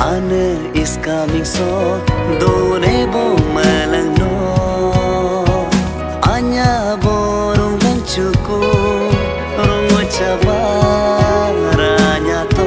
Anne is coming so done bo malang no anya borong lang cuku rongo cabaranya to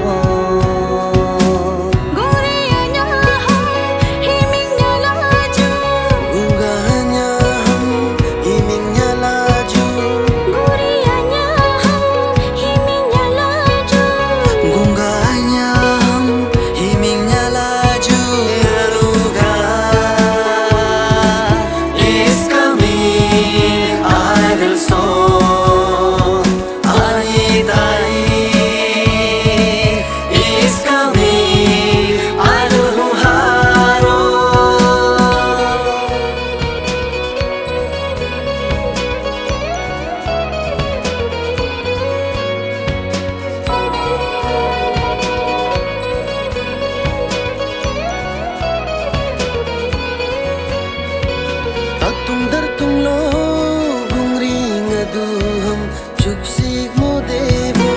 gurianya himingnya laju gunggahnya himingnya laju gurianya himingnya laju gunggahnya himingnya laju luka is coming idol song anidai is coming idol haro Tatung dartung lo gung ring aduham cuksik mo debo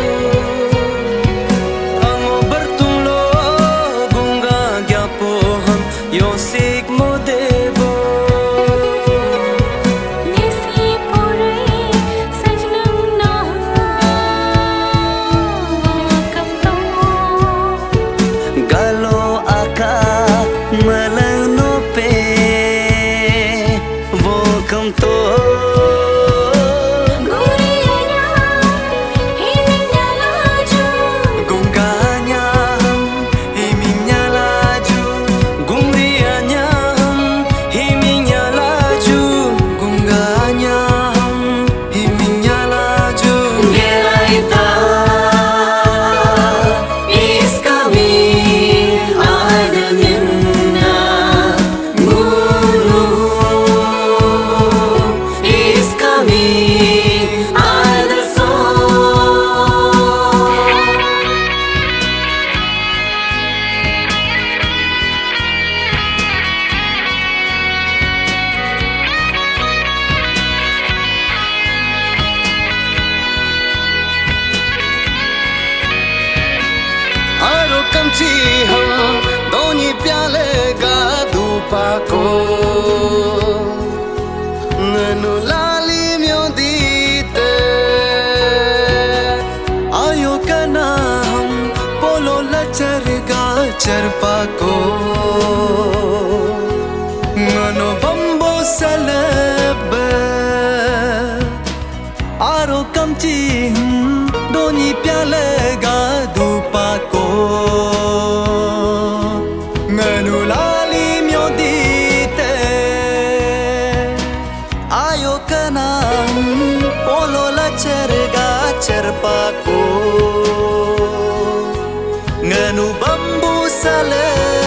Ango bertung lo gung gagyapoham yosik mo debo nisi purai sajnang na kapto Galo aka malang no pe Welcome to gurianya himingnya laju gunggahnya himingnya laju gungrianya himingnya laju gunggahnya himingnya laju Gelaita is coming idolnya guru is coming idol song Aro kamchi ham doni pyale ga dupa ko Nanu lali myo dite Ayo kana ham polo lachar ga charpa ko Ngano bambo salab Aro kamchi doni pyale ga dupa ko Nganu lali myo dite Ayo kanam polo la cherga cherpa ko Nganu bambu sale